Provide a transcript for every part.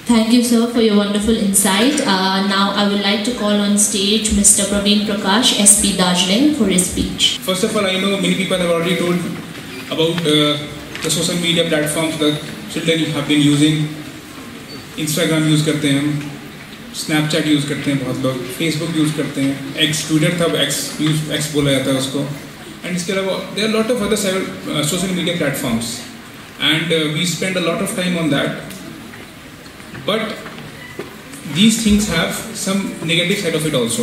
Thank you, sir, for your wonderful insight. Now I would like to call on stage Mr. Praveen Prakash, SP Darjeeling, for his speech. First of all, I know many people have already told about the social media platforms that children have been using. Instagram use करते हैं हम, Snapchat use करते हैं बहुत लोग, Facebook use करते हैं, X Twitter था, X बोला जाता है उसको, and इसके अलावा there are a lot of other social media platforms, and we spend a lot of time on that. But these things have some negative side of it also.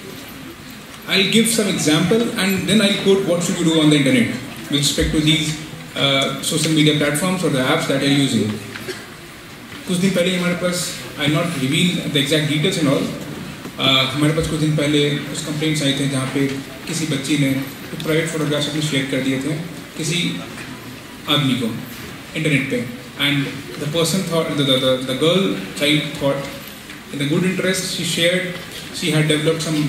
I'll give some example and then I'll quote what should you do on the internet with respect to these social media platforms or the apps that you're using. कुछ दिन पहले हमारे पास, I'll not reveal the exact details and all, हमारे पास कुछ दिन पहले कुछ complaints आए थे जहाँ पे किसी बच्ची ने प्राइवेट फोटोग्राफ्स अपने शेयर कर दिए थे किसी आदमी को इंटरनेट पे, and the person thought, the girl child thought, in the good interest she shared, she had developed some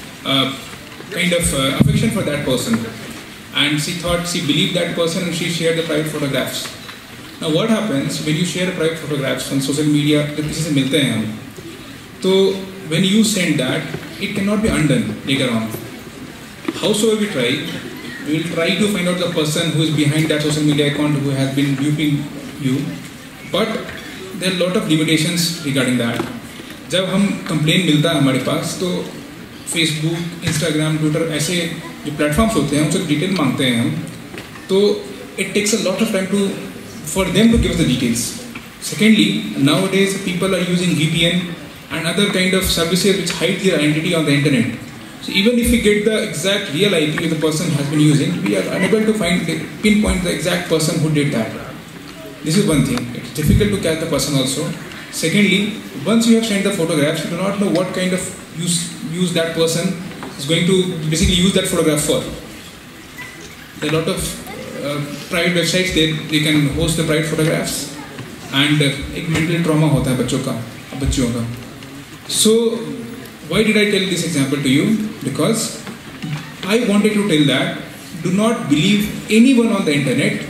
kind of affection for that person, and she thought, she believed that person and she shared the private photographs. Now what happens when you share private photographs on social media, जब किसी से मिलते हैं हम, तो when you send that, it cannot be undone later on. Howsoever we try, we will try to find out the person who is behind that social media account who has been duping you, but there are a lot of limitations regarding that. जब हम complain मिलता है हमारे पास तो Facebook, Instagram, Twitter ऐसे जो platforms होते हैं उनसे डिटेल मांगते हैं हम, तो it takes a lot of time for them to give us the details. Secondly, nowadays people are using VPN and other kind of services which hide their identity on the internet. So even if we get the exact real IP the person has been using, we are unable to pinpoint the exact person who did that. This is one thing. It's difficult to catch the person also. Secondly, once you have sent the photographs, you do not know what kind of use that person is going to basically use that photograph for. There are a lot of private websites, they can host the private photographs, and एक mental trauma होता है बच्चों का. So why did I tell this example to you? Because I wanted to tell that do not believe anyone on the internet.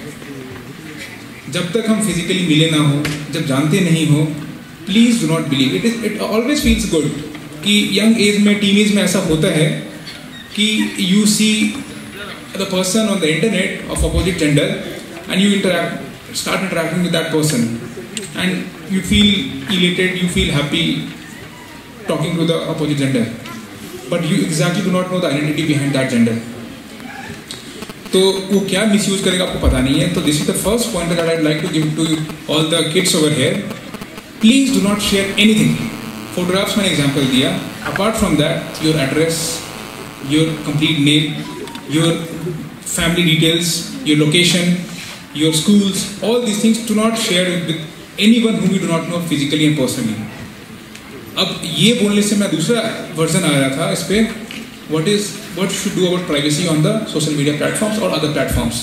जब तक हम physically मिले ना हो, जब जानते नहीं हो, please do not believe. It always feels good कि young age में, teenage में ऐसा होता है कि you see the person on the internet of opposite gender and you start interacting with that person, and you feel elated, you feel happy talking to the opposite gender, but you exactly do not know the identity behind that gender. तो वो क्या misuse करेगा आपको पता नहीं है. तो this is the first point that I would like to give to all the kids over here. Please do not share anything. Photographs मैंने एग्जांपल दिया. Apart from that, your address, your complete name, your family details, your location, your schools, all these things do not share with anyone whom you do not know physically and personally. अब ये बोलने से मैं दूसरा version आ रहा था इस पे, what should do about privacy on the social media platforms or other platforms.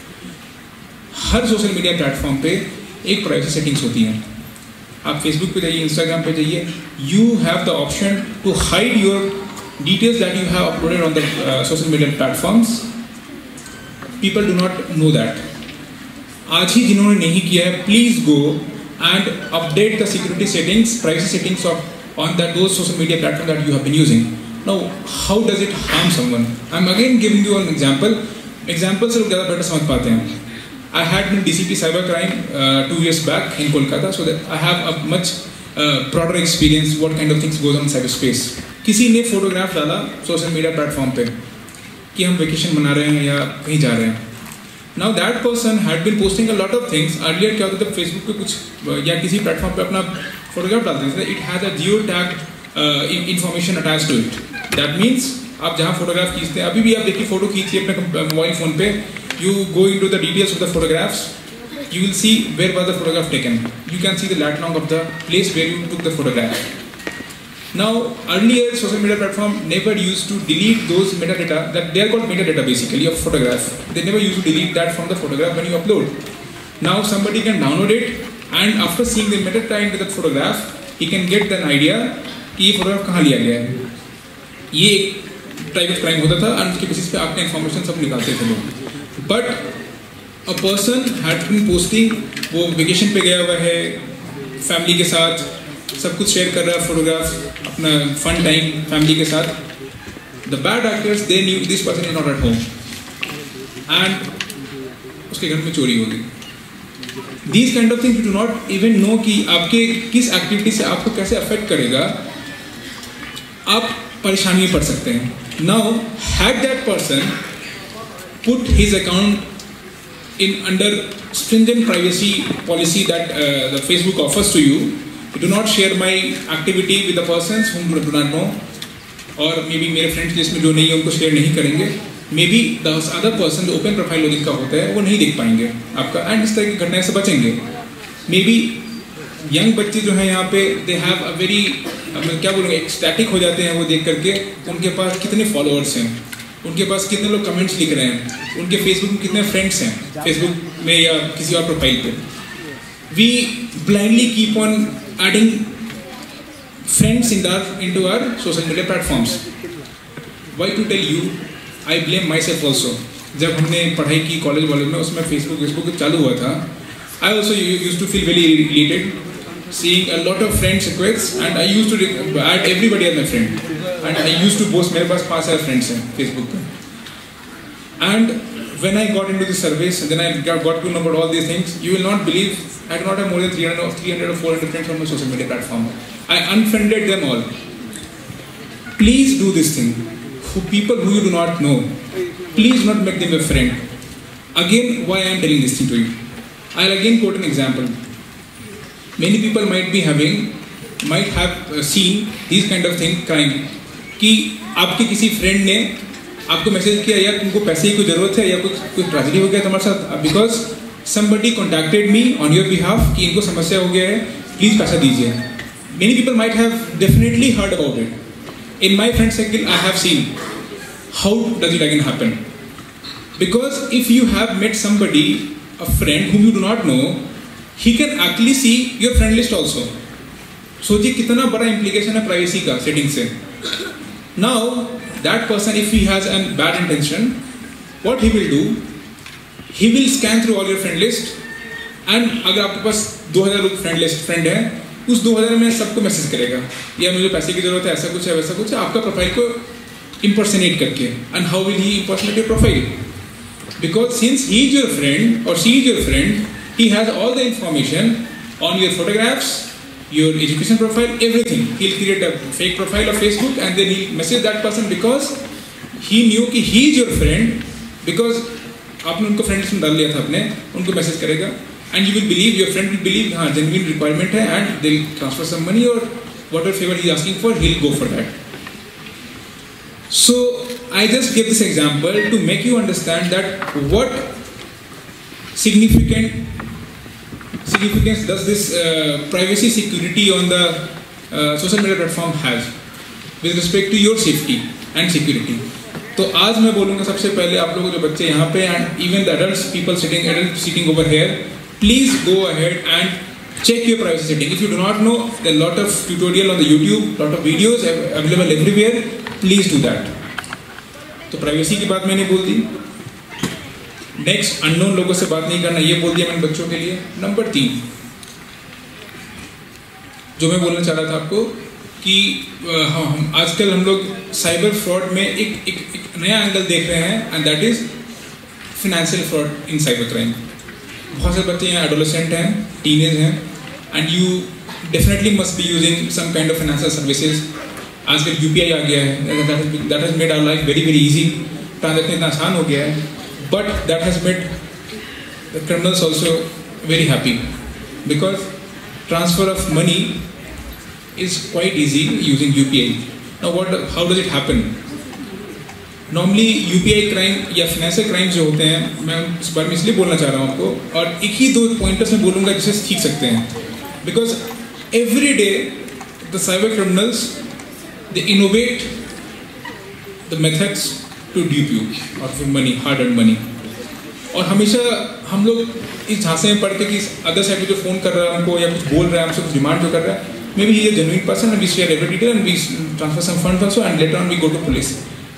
Her social media platform पे एक privacy settings होती हैं. आप Facebook पे जाइए, Instagram पे जाइए, you have the option to hide your details that you have uploaded on the social media platforms. People do not know that. आज ही जिन्होंने नहीं किया है, please go and update the security settings, privacy settings on those social media platforms that you have been using. Now, how does it harm someone? I'm again giving you an example. Examples से लोग ज़्यादा better समझ पाते हैं. I had been DCP cybercrime 2 years back in Kolkata, so that I have a much broader experience what kind of things goes on in cyberspace. किसी ने photograph डाला social media platform पे कि हम वेकेशन मना रहे हैं या कहीं जा रहे हैं. Now that person had been posting a lot of things. Earlier क्या होता था, फेसबुक पे कुछ या किसी प्लेटफॉर्म पे अपना फोटोग्राफ डालते थे. It has a geo tagged information attached to it. That means आप जहाँ फोटोग्राफ खींचते हैं, अभी भी आप देखिए फोटो खींचिए अपने मोबाइल फ़ोन पे, you go into the details of the photographs, you will see where was the photograph taken. You can see the lat long of the place where you took the photograph. Now earlier social media platform never used to delete those metadata, that they are called metadata basically of photograph. They never used to delete that from the photograph when you upload. Now somebody can download it, and after seeing the metadata into that photograph, he can get an idea कि ये photograph कहाँ लिया गया है. ये एक private crime होता था और उसके बेसिस पे आपका इन्फॉर्मेशन सब निकालते थे लोग. But a person had been posting, वो वेकेशन पे गया हुआ है, फैमिली के साथ सब कुछ शेयर कर रहा है, फोटोग्राफ, अपना फन टाइम फैमिली के साथ. The bad actors they knew this person is not at home and उसके घर में चोरी हो गई. These kind of things you do not even know कि आपके किस एक्टिविटी से आपको कैसे अफेक्ट करेगा, आप परेशानी में पड़ सकते हैं. Now had that person put his account in under stringent privacy policy that the Facebook offers to you. Do not share my activity with the persons whom you do not know, और maybe मेरे friends list में जो नहीं है उनको share नहीं करेंगे. Maybe the other person जो ओपन प्रोफाइल जिनका होता है वो नहीं देख पाएंगे आपका, एंड इस तरह की घटनाएं से बचेंगे. Maybe यंग बच्चे जो हैं यहाँ पे they have a very मैं क्या बोलूँगा एक्सटैटिक हो जाते हैं वो देख करके, उनके पास कितने फॉलोअर्स हैं, उनके पास कितने लोग कमेंट्स लिख रहे हैं, उनके फेसबुक में कितने फ्रेंड्स हैं फेसबुक में या किसी और प्रोफाइल पे. We blindly keep on adding friends into our social media platforms. Why to tell you, I blame my self also. जब हमने पढ़ाई की कॉलेज वॉलेज में, उसमें फेसबुक चालू हुआ था. I also use to feel very irritated seeing a lot of friends requests, and I used to add everybody as my friend, and I used to boast मेरे पास 5,000 friends हैं Facebook पे. And when I got into the service, and then I got to know about all these things, you will not believe I do not have more than 300 or 400 friends on my social media platform. I unfriended them all. Please do this thing. For people who you do not know, please not make them a friend. Again, why I am telling this thing to you? I'll again quote an example. Many people might have seen these kind of thing, crime, कि आपके किसी friend ने आपको message किया यार तुमको पैसे की कोई ज़रूरत है या कुछ ट्रेजेडी हो गया तुम्हारे साथ, because somebody contacted me on your behalf कि इनको समस्या हो गया है, प्लीज़ पैसा दीजिए. Many people might have definitely heard about it. In my friend circle, I have seen how does it again happen. Because if you have met somebody, a friend whom you do not know, he can actually see your friend list also. सोचिए कितना बड़ा implication है privacy का setting से. Now that person, if he has a bad intention, what he will do, he will scan through all your friend list, and अगर आपके पास 2000 friend है, उस 2000 में सबको मैसेज करेगा या मुझे पैसे की जरूरत है, ऐसा कुछ है वैसा कुछ है, आपका प्रोफाइल को impersonate करके. And how will he impersonate your profile? Because since he is your friend or she is your friend, he has all the information on your photographs, your education profile, everything. He'll create a fake profile of Facebook and then he'll message that person because he knew कि he is your friend, because आपने उनको friend list में डाल लिया था अपने, उनको message करेगा, and you will believe, your friend will believe हाँ genuine requirement है, and they'll transfer some money or whatever favor he is asking for, he'll go for that. So I just give this example to make you understand that what significance does this privacy security on the social media platform has with respect to your safety and security. तो आज मैं बोलूँगा सबसे पहले आप लोगों जो बच्चे यहाँ पे and even the adults sitting over here, please go ahead and check your privacy setting. If you do not know, there are a lot of tutorial on the YouTube, lot of videos available everywhere. Please do that. तो privacy की बात मैंने बोल दी. Next, unknown लोगों से बात नहीं करना, ये बोल दिया मैंने बच्चों के लिए. नंबर 3 जो मैं बोलना चाह रहा था आपको कि हम आजकल हम लोग साइबर फ्रॉड में एक नया एंगल देख रहे हैं, and that is financial fraud in cyber crime. बहुत से बच्चे हैं, एडोलेसेंट हैं, टीनेज हैं, and you definitely must be using some kind of financial services. आजकल UPI आ गया है, that has made our life very very easy. Transaction इतना आसान हो गया है, but that has made the criminals also very happy, because transfer of money is quite easy using UPI. Now how does it happen? Normally UPI crime या financial crimes जो होते हैं, मैं इस बारे में इसलिए बोलना चाह रहा हूँ आपको, और एक ही 2 पॉइंटर्स में बोलूँगा जिससे सीख सकते हैं. Because every day the cyber criminals, they innovate the methods to dupe you or for money, hard-earned money. और हमेशा हम लोग इस झांसे में पढ़ के कि अदर साइड पे जो फ़ोन कर रहा है हमको या कुछ बोल रहा है हमसे, कुछ डिमांड जो कर रहा है, maybe he is a genuine person and we share every detail and we transfer some funds also and later on we go to police.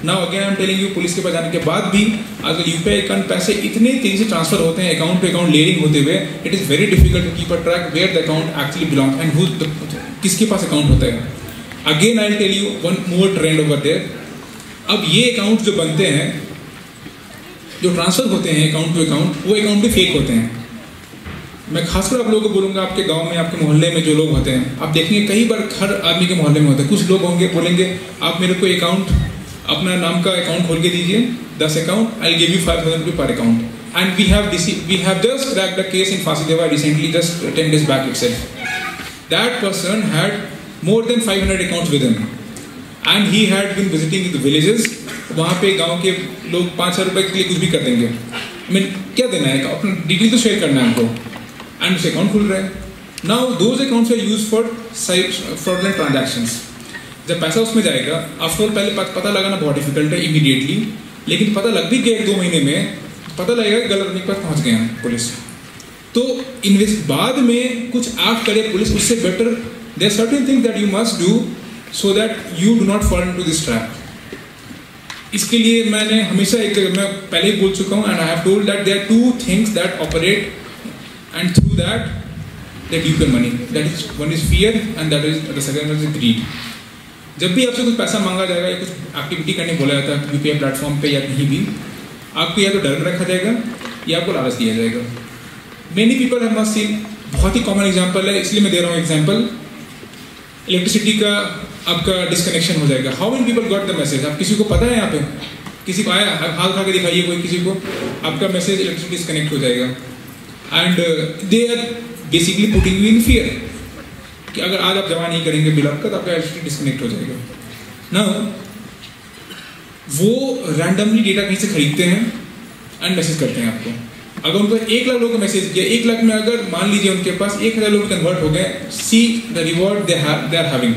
Now again I am telling you, police के पास जाने के बाद भी अगर UPI account पैसे इतने तेजी से ट्रांसफर होते हैं अकाउंट टू अकाउंट लेयरिंग होते हुए, it is very difficult to keep a track where the account actually belong and who किसके पास अकाउंट होता है। Again I will tell you one more trend over there. अब ये अकाउंट जो बनते हैं, जो ट्रांसफर होते हैं अकाउंट टू अकाउंट, वो अकाउंट भी फेक होते हैं। मैं खासकर आप लोगों को बोलूँगा, आपके गांव में, आपके मोहल्ले में जो लोग होते हैं, आप देखेंगे कई बार हर आदमी के मोहल्ले में होते हैं, कुछ लोग होंगे बोलेंगे आप मेरे को अकाउंट, अपना नाम का अकाउंट खोल के दीजिए, 10 अकाउंट, आई गिव यू 5,000 रुपये पर account. And we have just cracked the case in Phansidewa recently, just 10 days back itself. That person had more than 500 accounts with him and he had been visiting the villages. वहाँ पे गांव के लोग 5,000 रुपये के लिए कुछ भी कर देंगे। I mean, क्या देना है, अपना डिटेल तो शेयर करना है हमको, एंड उसे अकाउंट खुल रहा है। Now those accounts are used for fraudulent transactions. जब पैसा उसमें जाएगा, आफ्टर ऑल पहले पता लगाना बहुत डिफिकल्ट है इमीडिएटली, लेकिन पता लग भी गया 1-2 महीने में, पता लगेगा कि गलत आदमी के पास पहुंच गए हैं पुलिस। तो बाद में कुछ एक्ट करे पुलिस, उससे better there are certain things that you must do so that you do not fall into this trap. इसके लिए मैंने हमेशा एक जगह, मैं पहले ही बोल चुका हूँ, and I have told that there are 2 things that operate and through that they give you money. That is, one is fear and that is the second one is greed. जब भी आपसे कुछ पैसा मांगा जाएगा या कुछ एक्टिविटी करने बोला जाता है यूपीआई प्लेटफॉर्म पे या कहीं भी, आपको या तो डर में रखा जाएगा या आपको लालच दिया जाएगा। Many people have must seen, बहुत ही कॉमन एग्जांपल है, इसलिए मैं दे रहा हूँ एग्जांपल। इलेक्ट्रिसिटी का आपका डिस्कनेक्शन हो जाएगा। How many people got the message? आप किसी को पता है यहाँ पे, किसी को आया, हाथ उठा के दिखाइए कोई किसी को, आपका मैसेज इलेक्ट्रिसिटी डिस्कनेक्ट हो जाएगा। And they are basically putting you in fear कि अगर आज आप जमा नहीं करेंगे बिल आपका तो आपका इलेक्ट्रिसिटी डिस्कनेक्ट हो जाएगा। नाउ वो रैंडमली डेटा कहीं से खरीदते हैं एंड मैसेज करते हैं आपको। अगर उनको 1 लाख लोगों को मैसेज किया, 1 लाख में अगर मान लीजिए उनके पास 1,000 लोग कन्वर्ट हो गए, see the reward they are having.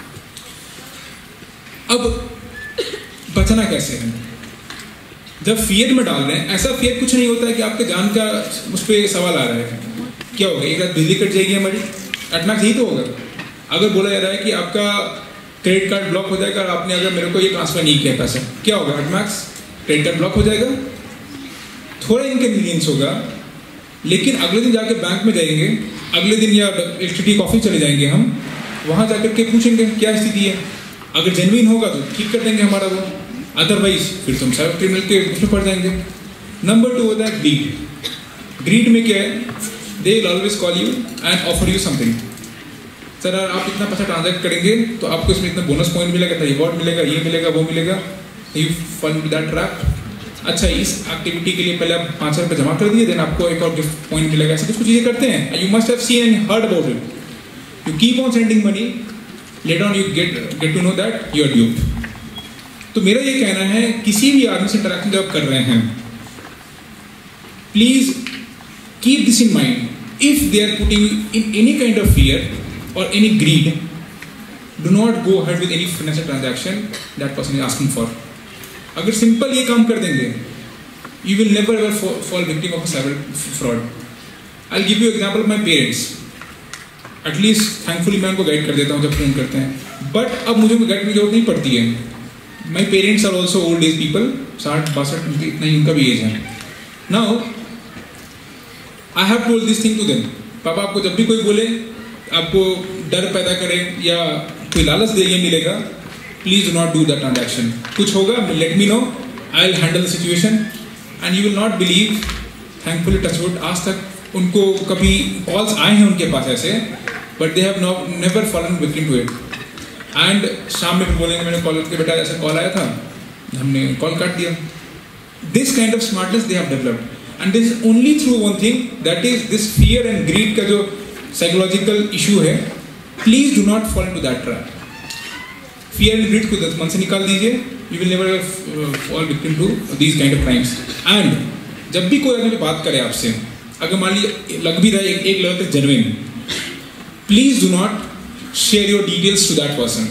अब बचना कैसे है? जब फियर में डाल रहे हैं, ऐसा फियर कुछ नहीं होता है कि आपके जान का उस पर सवाल आ रहा है, क्या होगा, एक रात बिजली कट जाएगी हमारी, एटमैक्स यही तो होगा। अगर बोला जा रहा है कि आपका क्रेडिट कार्ड ब्लॉक हो जाएगा और आपने अगर मेरे को ये ट्रांसफर नहीं किया पैसा, क्या होगा, एटमैक्स क्रेडिट कार्ड ब्लॉक हो जाएगा, थोड़ा इनकन्वीनियंस होगा, लेकिन अगले दिन जाके बैंक में जाएंगे, अगले दिन या इलेक्ट्रिसिटी ऑफिस चले जाएंगे हम, वहाँ जाकर के पूछेंगे क्या स्थिति है, अगर जेन्युइन होगा तो ठीक कर देंगे हमारा वो, अदरवाइज फिर तुम साइबर क्रिमिनल के उसमें पड़ जाएंगे। नंबर 2 होता है ग्रीड। ग्रीड में क्या है, they will always call you and offer you something. Sir आप इतना पैसा ट्रांजैक्ट करेंगे तो आपको इसमें इतना बोनस पॉइंट मिलेगा, इतना रिवॉर्ड मिलेगा, ये मिलेगा, वो मिलेगा, you fall into that trap. अच्छा, इस एक्टिविटी के लिए पहले आप 5,000 रुपये जमा कर दिए, देन आपको एक और गिफ्ट पॉइंट मिलेगा, ऐसे कुछ चीज़ें करते हैं। You must have seen and heard about it. You keep on sending money, later on you get to know that you are duped. तो मेरा ये कहना है, किसी भी आदमी से इंटरेक्शन जब कर रहे हैं, please keep this in mind, if they are putting in any kind of fear और any greed, do not go ahead with any financial transaction that person is asking for. अगर सिंपल ये काम कर देंगे, you will never ever fall victim of a cyber fraud. I will give you example of my parents. At least thankfully मैं उनको guide कर देता हूँ जब फोन करते हैं, बट अब मुझे गाइड की जरूरत नहीं पड़ती है। My parents are also old age people, 60-62 इतना ही उनका भी एज है। Now I have told this thing to them. पापा आपको जब भी कोई बोले, आपको डर पैदा करे या कोई लालच दे ये मिलेगा, please do not do that transaction. कुछ होगा, let me know, I will handle the situation and you will not believe, thankfully touchwood, आज तक उनको कभी कॉल्स आए हैं उनके पास ऐसे, but they have never fallen victim to it. And शाम में भी बोलेंगे मैंने कॉल करके, बेटा ऐसा कॉल आया था, हमने कॉल काट दिया। This kind of smartness they have developed and this is only through one thing, that is this fear and greed का जो साइकोलॉजिकल इशू है। Please do not fall into that trap. Fear and greed को मन से निकाल दीजिए, you will never fall victim to these kind of crimes. And जब भी कोई आदमी बात करे आपसे, अगर मान लीजिए लग भी रहा है एक लेवल तक genuine, please do not share your details to that person.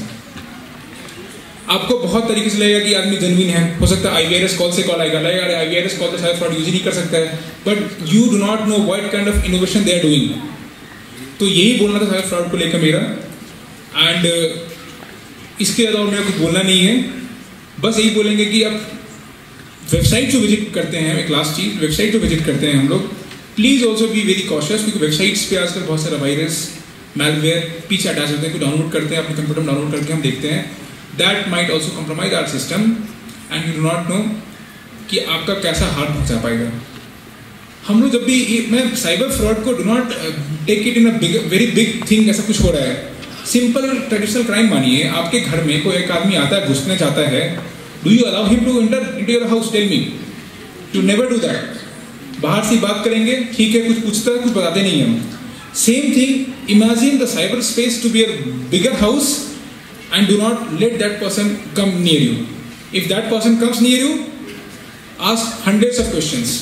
आपको बहुत तरीके से लगेगा कि आदमी जेन्युइन है, हो सकता है IVRS कॉल से कॉल आएगा, लगेगा IVRS कॉल से शायद फ्रॉड यूज ही नहीं कर सकता है, but you do not know what kind of innovation they are doing. तो यही बोलना था साइबर फ्रॉड को लेकर मेरा। एंड इसके अलावा मेरा कुछ बोलना नहीं है। बस यही बोलेंगे कि अब वेबसाइट जो विजिट करते हैं, एक लास्ट चीज़, वेबसाइट जो विजिट करते हैं हम लोग, please also be very cautious, क्योंकि वेबसाइट्स पे आजकल बहुत सारा वायरस मैलवेयर पीछे अटैच होते हैं, कोई डाउनलोड करते हैं, अपने कंप्यूटर में डाउनलोड करके हम देखते हैं, that might also compromise our system and you do not know कि आपका कैसा हार्ट पहुँचा पाएगा। हम लोग जब भी, मैं साइबर फ्रॉड को do not take it in a very big thing, ऐसा कुछ हो रहा है, सिंपल ट्रेडिशनल क्राइम मानिए, आपके घर में कोई एक आदमी आता है, घुसना चाहता है, do you allow him to enter into your house? Tell me, you never do that. बाहर से बात करेंगे, ठीक है, कुछ पूछता है, कुछ बताते नहीं हम। Same thing, imagine the cyber space to be a bigger house and do not let that person come near you. If that person comes near you, ask hundreds of questions.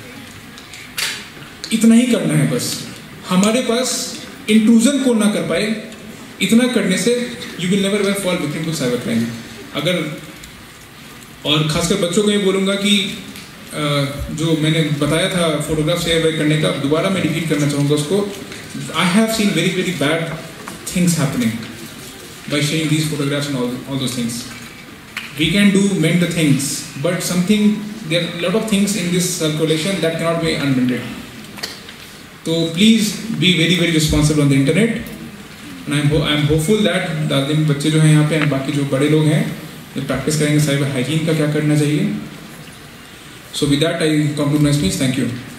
इतना ही करना है बस। हमारे पास इंट्रूजन को ना कर पाए, इतना करने से you will never ever fall victim to cyber crime. अगर, और खासकर बच्चों को ये बोलूँगा कि जो मैंने बताया था फोटोग्राफ शेयर करने का, दोबारा मैं रिपीट करना चाहूँगा उसको। I have seen very very bad things happening by sharing these photographs and all those things. We can do mend the things, but something, there are lot of things in this circulation that can not be unmended. तो please be very very responsible on the internet. I am hopeful that दादी बच्चे जो हैं यहाँ पे, बाकी जो बड़े लोग हैं, प्रैक्टिस करेंगे साइबर हाइजीन का क्या करना चाहिए। So with that, I conclude my speech. Thank you.